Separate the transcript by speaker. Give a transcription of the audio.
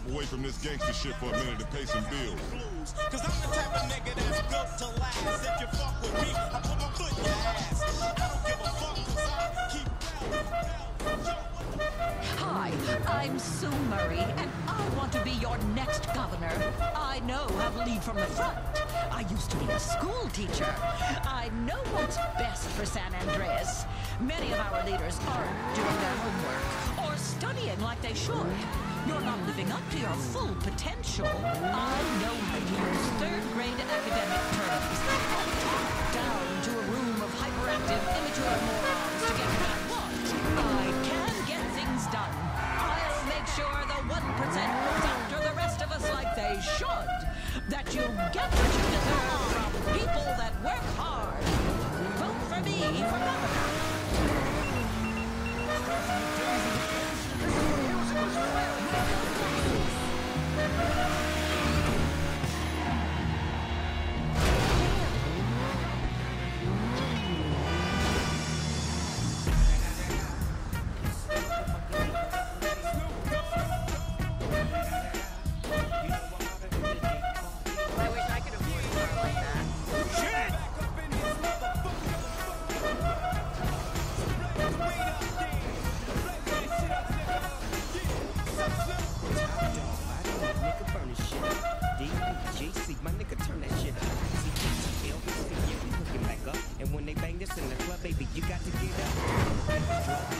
Speaker 1: step away from this gangster shit for a minute to pay some bills.
Speaker 2: Cause I'm the type of nigga that's built to last. If you fuck with me, I put my foot in your ass. I don't give a fuck cause I keep
Speaker 3: Hi, I'm Sue Murray, and I want to be your next governor. I know how to lead from the front. I used to be a school teacher. I know what's best for San Andreas. Many of our leaders aren't doing their homework or studying like they should. You're not living up to your full potential. I know how to use third-grade academic terms and talk down to a room of hyperactive, immature morons to get what I want. I can get things done. I'll make sure the 1% looks after the rest of us like they should. That you get what you deserve from people that work hard. Vote for me for governor.
Speaker 4: My nigga, turn that shit up. See, LBC, yeah, we hooking back up. And when they bang this in the club, baby, you got to get up.